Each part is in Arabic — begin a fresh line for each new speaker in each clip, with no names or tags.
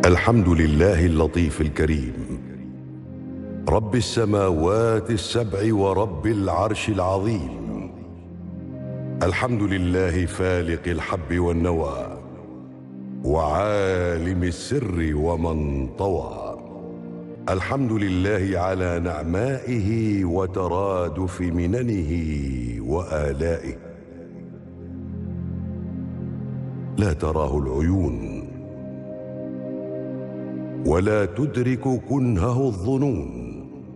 الحمد لله اللطيف الكريم، رب السماوات السبع ورب العرش العظيم. الحمد لله فالق الحب والنوى، وعالم السر ومن طوى. الحمد لله على نعمائه وترادف مننه وآلائه. لا تراه العيون ولا تدرك كنهه الظنون،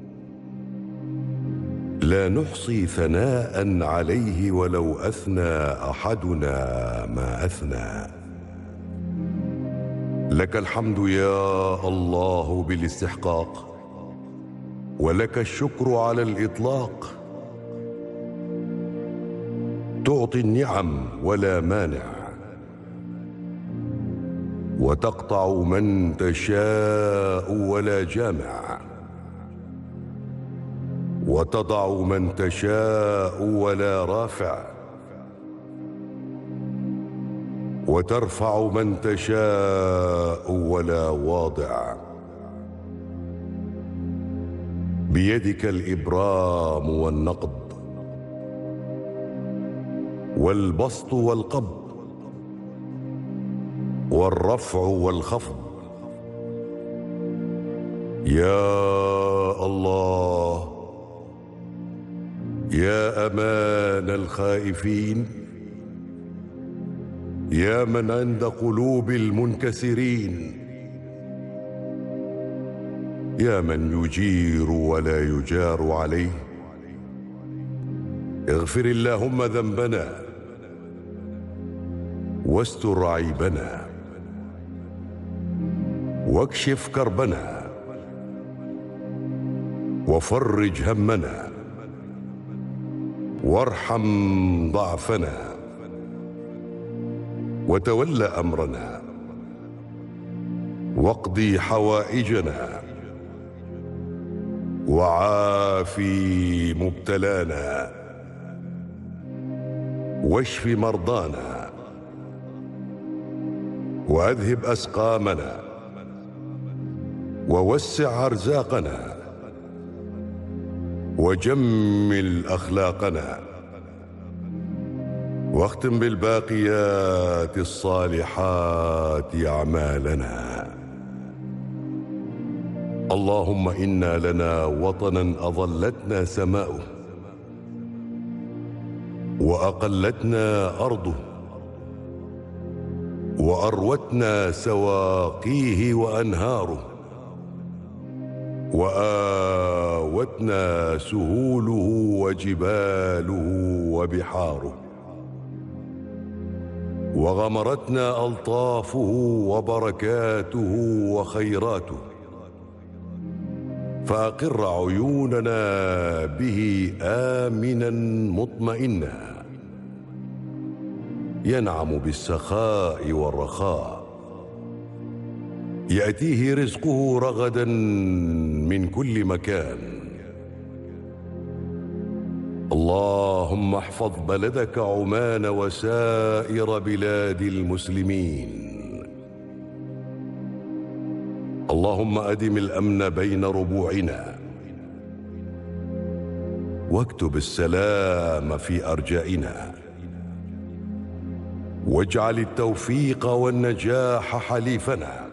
لا نحصي ثناء عليه ولو أثنى أحدنا ما أثنى. لك الحمد يا الله بالاستحقاق، ولك الشكر على الإطلاق. تعطي النعم ولا مانع، وتقطع من تشاء ولا جامع، وتضع من تشاء ولا رافع، وترفع من تشاء ولا واضع. بيدك الإبرام والنقض، والبسط والقبض، والرفع والخفض. يا الله، يا أمان الخائفين، يا من عند قلوب المنكسرين، يا من يجير ولا يجار عليه. اغفر اللهم ذنبنا، واستر عيبنا، واكشف كربنا، وفرج همنا، وارحم ضعفنا، وتول أمرنا، واقضي حوائجنا، وعافي مبتلانا، واشف مرضانا، وأذهب أسقامنا، ووسع أرزاقنا، وجمل أخلاقنا، واختم بالباقيات الصالحات أعمالنا. اللهم إنا لنا وطنا أظلتنا سماؤه، وأقلتنا أرضه، وأروتنا سواقيه وأنهاره، وآوتنا سهوله وجباله وبحاره، وغمرتنا ألطافه وبركاته وخيراته. فأقر عيوننا به آمنا مطمئنا، ينعم بالسخاء والرخاء، يأتيه رزقه رغدا من كل مكان. اللهم احفظ بلدك عمان وسائر بلاد المسلمين. اللهم أدم الأمن بين ربوعنا، واكتب السلام في أرجائنا، واجعل التوفيق والنجاح حليفنا.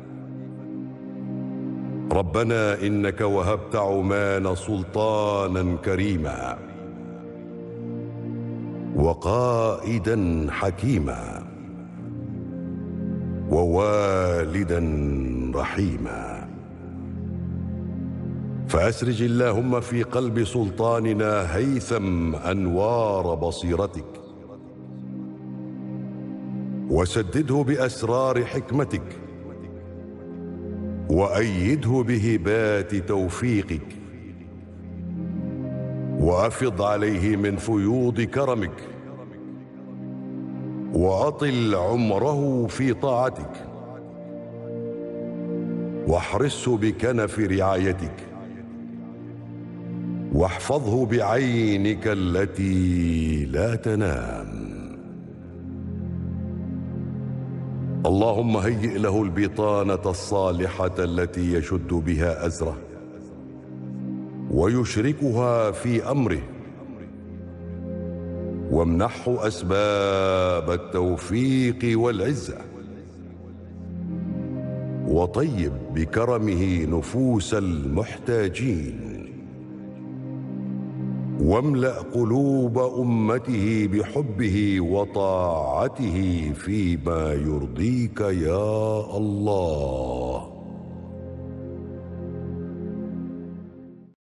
ربنا إنك وهبت عمان سلطانا كريما، وقائدا حكيما، ووالدا رحيما. فأسرج اللهم في قلب سلطاننا هيثم أنوار بصيرتك، وسدده بأسرار حكمتك، وأيده بهبات توفيقك، وأفض عليه من فيوض كرمك، وأطل عمره في طاعتك، واحرسه بكنف رعايتك، واحفظه بعينك التي لا تنام. اللهم هيئ له البطانة الصالحة التي يشد بها أزره ويشركها في أمره، وامنحه أسباب التوفيق والعزة، وطيب بكرمه نفوس المحتاجين، واملأ قلوب أمته بحبه وطاعته فيما يرضيك يا الله.